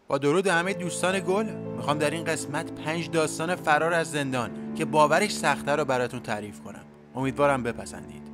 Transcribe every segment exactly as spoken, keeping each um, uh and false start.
با درود همه دوستان گل، میخوام در این قسمت پنج داستان فرار از زندان که باورش سخته رو براتون تعریف کنم. امیدوارم بپسندید.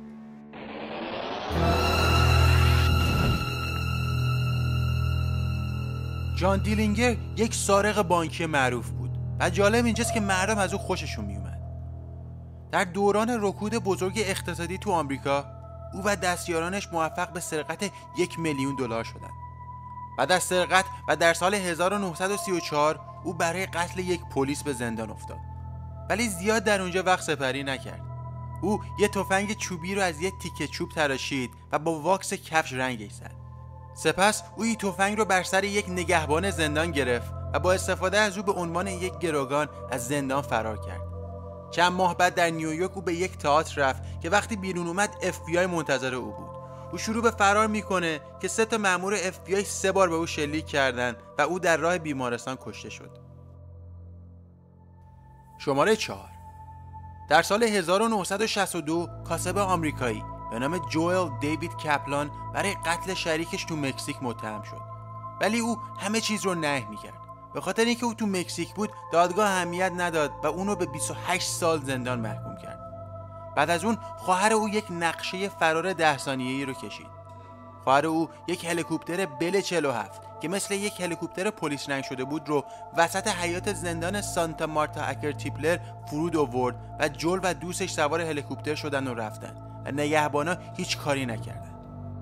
جان دیلینگر یک سارق بانکی معروف بود و جالب اینجاست که مردم از او خوششون میومد. در دوران رکود بزرگ اقتصادی تو آمریکا، او و دستیارانش موفق به سرقت یک میلیون دلار شدند. بعد از سرقت و در سال هزار و نهصد و سی و چهار او برای قتل یک پلیس به زندان افتاد، ولی زیاد در اونجا وقت سپری نکرد. او یه تفنگ چوبی رو از یک تیکه چوب تراشید و با واکس کفش رنگش زد. سپس او این تفنگ رو بر سر یک نگهبان زندان گرفت و با استفاده از او به عنوان یک گروگان از زندان فرار کرد. چند ماه بعد در نیویورک او به یک تئاتر رفت که وقتی بیرون اومد اف بی آی منتظر او بود. او شروع به فرار میکنه که سه تا مأمور اف بی آی سه بار به او شلیک کردند و او در راه بیمارستان کشته شد. شماره چهار. در سال هزار و نهصد و شصت و دو کاسب آمریکایی به نام جوئل دیوید کپلان برای قتل شریکش تو مکزیک متهم شد، ولی او همه چیز رو نهی میکرد. به خاطر اینکه او تو مکزیک بود دادگاه اهمیت نداد و اونو به بیست و هشت سال زندان محکوم کرد. بعد از اون خواهر او یک نقشه فرار ده ثانیه‌ای رو کشید. خواهر او یک هلیکوپتر بل چهل و هفت که مثل یک هلیکوپتر پلیس رنگ شده بود رو وسط حیاط زندان سانتا مارتا اکرتیپلر فرود آورد و جول و دوستش سوار هلیکوپتر شدن و رفتن و نگهبانا هیچ کاری نکردن.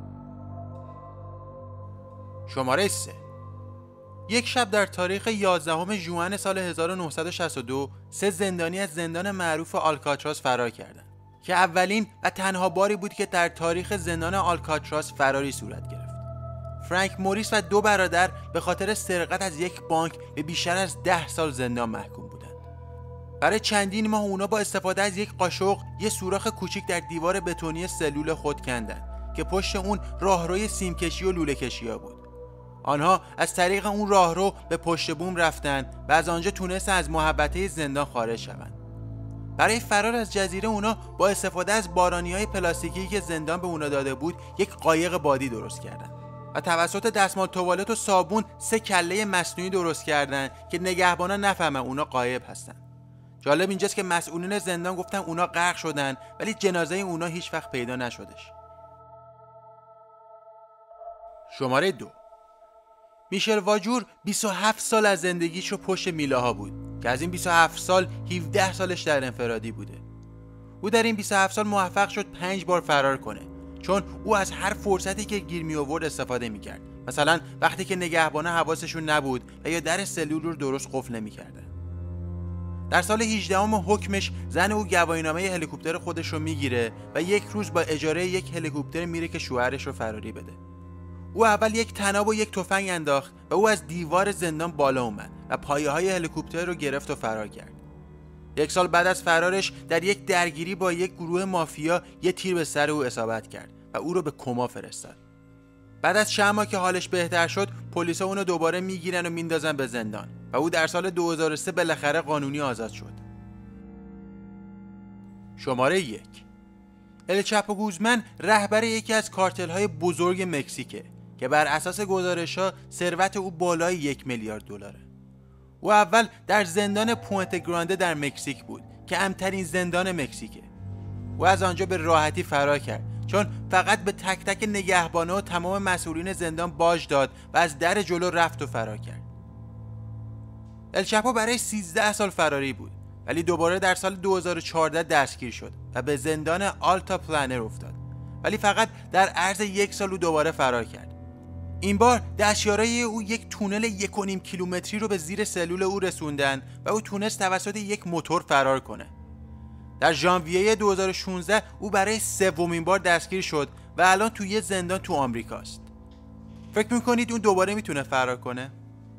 شماره سه. یک شب در تاریخ یازدهم ژوئن سال هزار و نهصد و شصت و دو سه زندانی از زندان معروف آلکاتراز فرار کردند که اولین و تنها باری بود که در تاریخ زندان آلکاتراز فراری صورت گرفت. فرانک موریس و دو برادر به خاطر سرقت از یک بانک به بیشتر از ده سال زندان محکوم بودند. برای چندین ماه اونا با استفاده از یک قاشق یه سوراخ کوچیک در دیوار بتونی سلول خود کندند که پشت اون راهروی سیمکشی و لوله کشی‌ها بود. آنها از طریق اون راهرو به پشت بوم رفتند و از آنجا تونستن از محوطه زندان خارج شوند. برای فرار از جزیره اونا با استفاده از بارانی‌های پلاستیکی که زندان به اونا داده بود یک قایق بادی درست کردند و توسط دستمال توالت و صابون سه کله مصنوعی درست کردند که نگهبانا نفهمن اونا غایب هستن. جالب اینجاست که مسئولین زندان گفتن اونا غرق شدن، ولی جنازه اونا هیچ وقت پیدا نشدش. شماره دو. میشل واجور بیست و هفت سال از زندگیش رو پشت میله ها بود که از این بیست و هفت سال هفده سالش در انفرادی بوده. او در این بیست و هفت سال موفق شد پنج بار فرار کنه، چون او از هر فرصتی که گیر می آورد استفاده میکرد. مثلا وقتی که نگهبانا حواسشون نبود و یا در سلول رو درست قفل نمیکردن. در سال هجدهم حکمش زن او گواهینامه هلیکوپتر خودش رو میگیره و یک روز با اجاره یک هلیکوپتر میره که شوهرش رو فراری بده. او اول یک طناب و یک تفنگ انداخت و او از دیوار زندان بالا اومد و پایه های هلیکوپتر رو گرفت و فرار کرد. یک سال بعد از فرارش در یک درگیری با یک گروه مافیا یک تیر به سر او اصابت کرد و او رو به کما فرستاد. بعد از چند ماه که حالش بهتر شد، پلیسا اون رو دوباره میگیرن و میندازن به زندان و او در سال دو هزار و سه بالاخره قانونی آزاد شد. شماره یک. ال چاپو گوزمن رهبر یکی از کارتل‌های بزرگ مکزیکه که بر اساس گزارش‌ها ثروت او بالای یک میلیارد دلاره. او اول در زندان پوینت گرانده در مکزیک بود که امن‌ترین زندان مکزیکه. او از آنجا به راحتی فرار کرد، چون فقط به تک تک نگهبانا و تمام مسئولین زندان باج داد و از در جلو رفت و فرار کرد. ال چاپو برای سیزده سال فراری بود، ولی دوباره در سال دو هزار و چهارده دستگیر شد و به زندان آلتا پلانر افتاد، ولی فقط در عرض یک سال او دوباره فرار کرد. این بار دستیارای او یک تونل یک و نیم کیلومتری رو به زیر سلول او رسوندن و او تونست توسط یک موتور فرار کنه. در ژانویه دو هزار و شانزده او برای سومین بار دستگیر شد و الان توی زندان تو آمریکاست. فکر میکنید اون دوباره میتونه فرار کنه؟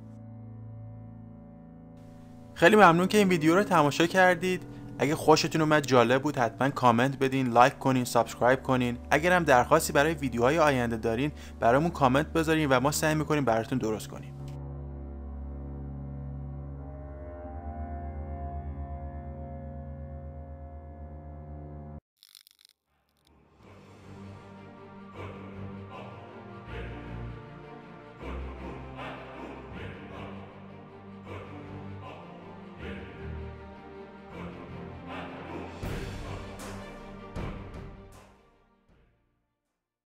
خیلی ممنون که این ویدیو رو تماشا کردید. اگه خوشتون اومد، جالب بود، حتما کامنت بدین، لایک کنین، سابسکرایب کنین. اگر هم درخواستی برای ویدیوهای آینده دارین برامون کامنت بذارین و ما سعی میکنیم براتون درست کنیم.